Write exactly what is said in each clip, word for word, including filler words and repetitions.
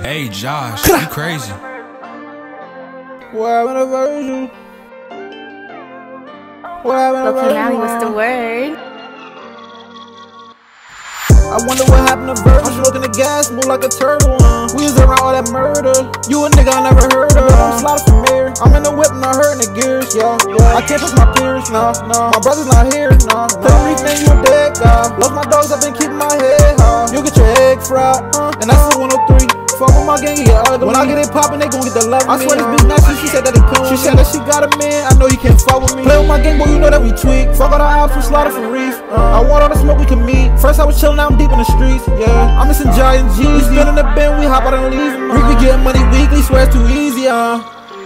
Hey Josh, you crazy. What happened to Virgil? What happened to Virgil? Okay, now what's the word? I wonder what happened to Virgil. I'm smoking the gas, move like a turtle. Uh. We was around all that murder. You a nigga I never heard of. I'm sliding from here. I'm in the whip, not hurting the gears. Yeah, yeah. I can't trust my peers. Nah, nah. My brother's not here. Nah, nah. Tell me think you a dead guy. Lost my dogs, I've been keeping my head high. You get your egg fried, uh, and that's the one oh three. Fuck with my gang, you get ugly. When I get it poppin', they gon' get the love. I swear this bitch nasty, she said that it cool. She said that she got a man, I know you can't fuck with me. Play with my gang, boy, you know that we tweak. Fuck all the ops, we slaughter for reef. uh, I want all the smoke, we can meet. First I was chillin', now I'm deep in the streets. Yeah, I'm missing giant G's. We spin in the bin, we hop out and leave. uh. We getting money weekly, swear it's too easy, uh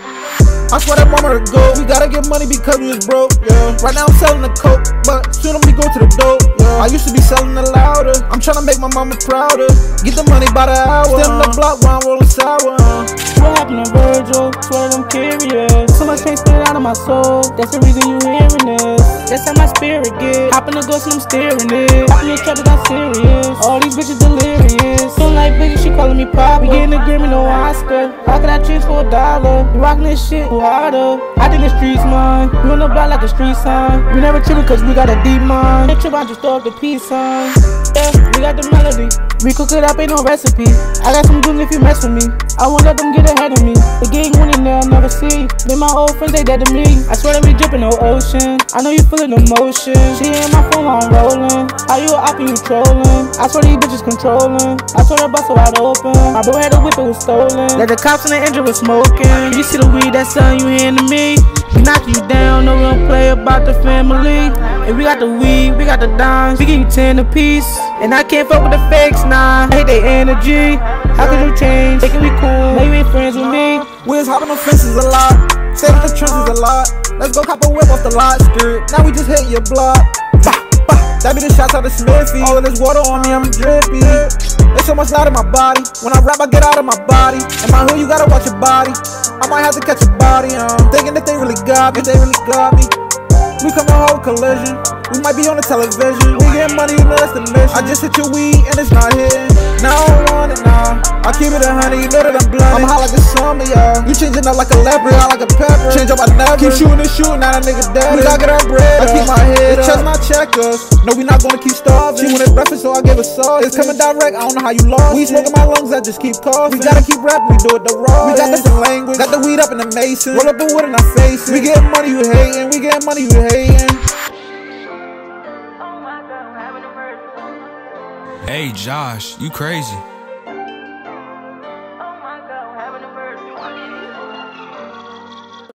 I swear that mama to go. We gotta get money because we was broke, yeah. Right now I'm selling the coke, but soon we go to the dope, yeah. I used to be selling it louder. I'm tryna make my mama prouder. Get the money by the hour. Still in the block while I'm rolling sour. What happened to Virgil? Swear that I'm curious. So much pain spit out of my soul. That's the reason you hearing this. That's how my spirit get. Hop in the ghost and I'm steering it. Hop in the trap, I'm serious. All these bitches delirious. Feeling like Biggie, she calling me Papa. We getting a Grammy, no Oscar. How could I change for a dollar? You rockin' this shit harder. I think the streets mine. We on the block like a street sign. We never trippin' cause we got a deep mind. Ain't trip, I just throw up the peace sign. Yeah, we got the melody. We cook it up, ain't no recipe. I got some goons if you mess with me. I won't let them get ahead of me. The gang winning, they'll never see. Then my old friends, they dead to me. I swear that we drippin' no ocean. I know you feelin' emotion. She in my phone while I'm rollin'. How you a op and you trollin'? I swear these bitches controllin'. I swear that bus so wide open. My bro had a whip, it was stolen. Let the cops in the engine was smoking. You see the weed, that's something you hand to me. We knock you down, no we don't play about the family. And we got the weed, we got the dimes. We give you ten a piece. And I can't fuck with the fakes, nah. I hate their energy. How could you change? Thinking we cool, now you ain't friends with me. We was hopping on fences a lot. Staying in the trenches a lot. Let's go cop a whip off the lot, skirt. Now we just hit your block. Bah, bah. That be the shots out of Smithy. All of this water on me, I'm drippy. There's so much light in my body. When I rap, I get out of my body. In my hood, you gotta watch your body. I might have to catch a body, uh thinking that they really got me, they really got me. We come to hold collision. We might be on the television. We get money, you know that's the mission. I just hit your weed and it's not hitting. Now I don't want it, nah. I keep it a honey, you know that I'm blunted. I'm hot like a summer, yeah. You changing up like a leopard, hot like a pepper. Change up, I never. Keep shooting and shooting, now that nigga dead. We gotta get our bread. I keep my head up. The chest not check us. No, we not gonna keep starving. She wanted breakfast, so I gave her sauce. It's coming direct, I don't know how you lost. We smoking my lungs, I just keep coughing. We gotta keep rapping, we do it the raw. We got different language. Got the weed up in the mason. Roll up the wood in our faces. We getting money, you hating. We getting money, you hating. Hey Josh, you crazy.